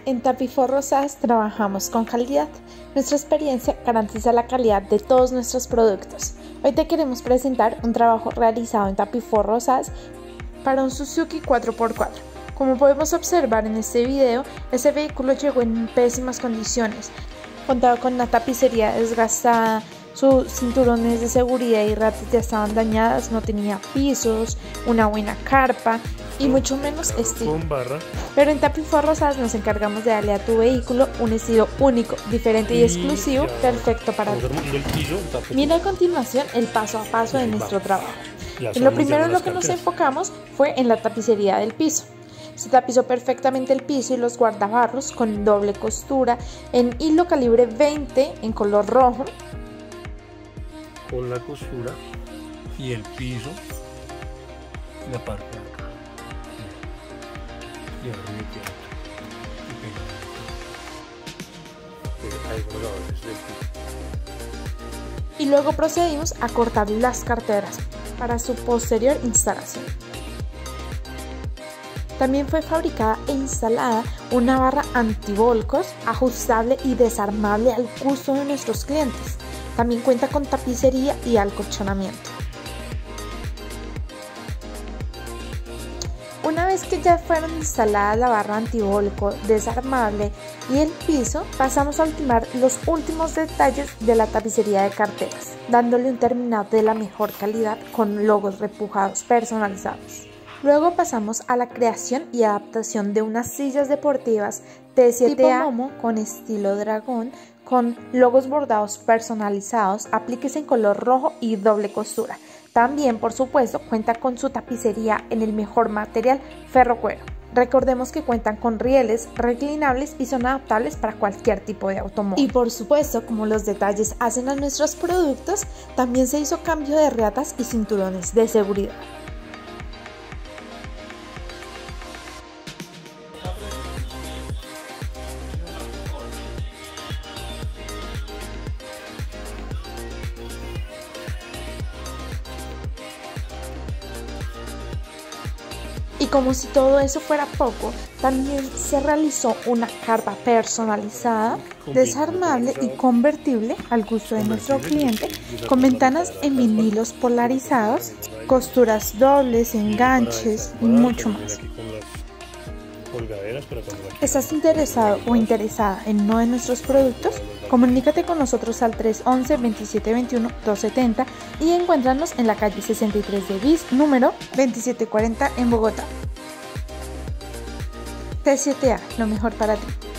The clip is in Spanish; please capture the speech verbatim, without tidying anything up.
En Tapifort Rosadas trabajamos con calidad. Nuestra experiencia garantiza la calidad de todos nuestros productos. Hoy te queremos presentar un trabajo realizado en Tapifort Rosadas para un Suzuki cuatro por cuatro. Como podemos observar en este video, ese vehículo llegó en pésimas condiciones. Contaba con una tapicería desgastada, sus cinturones de seguridad y ratas ya estaban dañadas, no tenía pisos, una buena carpa y mucho menos estilo. Pero en Tapifort Rosadas nos encargamos de darle a tu vehículo un estilo único, diferente y exclusivo, perfecto para ti. Mira a continuación el paso a paso de nuestro trabajo. Y lo primero en lo que nos enfocamos fue en la tapicería del piso. Se tapizó perfectamente el piso y los guardabarros con doble costura en hilo calibre veinte en color rojo. Con la costura y el piso, la parte de acá. Y ahora me queda y luego procedimos a cortar las carteras para su posterior instalación. También fue fabricada e instalada una barra antivolcos ajustable y desarmable al gusto de nuestros clientes. También cuenta con tapicería y acolchonamiento. Una vez que ya fueron instaladas la barra antivolco, desarmable y el piso, pasamos a ultimar los últimos detalles de la tapicería de carteras, dándole un terminado de la mejor calidad con logos repujados personalizados. Luego pasamos a la creación y adaptación de unas sillas deportivas T siete A Momo con estilo dragón, con logos bordados personalizados, apliques en color rojo y doble costura. También, por supuesto, cuenta con su tapicería en el mejor material ferrocuero. Recordemos que cuentan con rieles reclinables y son adaptables para cualquier tipo de automóvil. Y por supuesto, como los detalles hacen a nuestros productos, también se hizo cambio de riatas y cinturones de seguridad. Y como si todo eso fuera poco, también se realizó una carpa personalizada, desarmable y convertible al gusto de nuestro cliente, con ventanas en vinilos polarizados, costuras dobles, enganches y mucho más. ¿Estás interesado o interesada en uno de nuestros productos? Comunícate con nosotros al tres once, veintisiete veintiuno, doscientos setenta y encuéntranos en la calle sesenta y tres de Bis, número veintisiete cuarenta en Bogotá. T siete A, lo mejor para ti.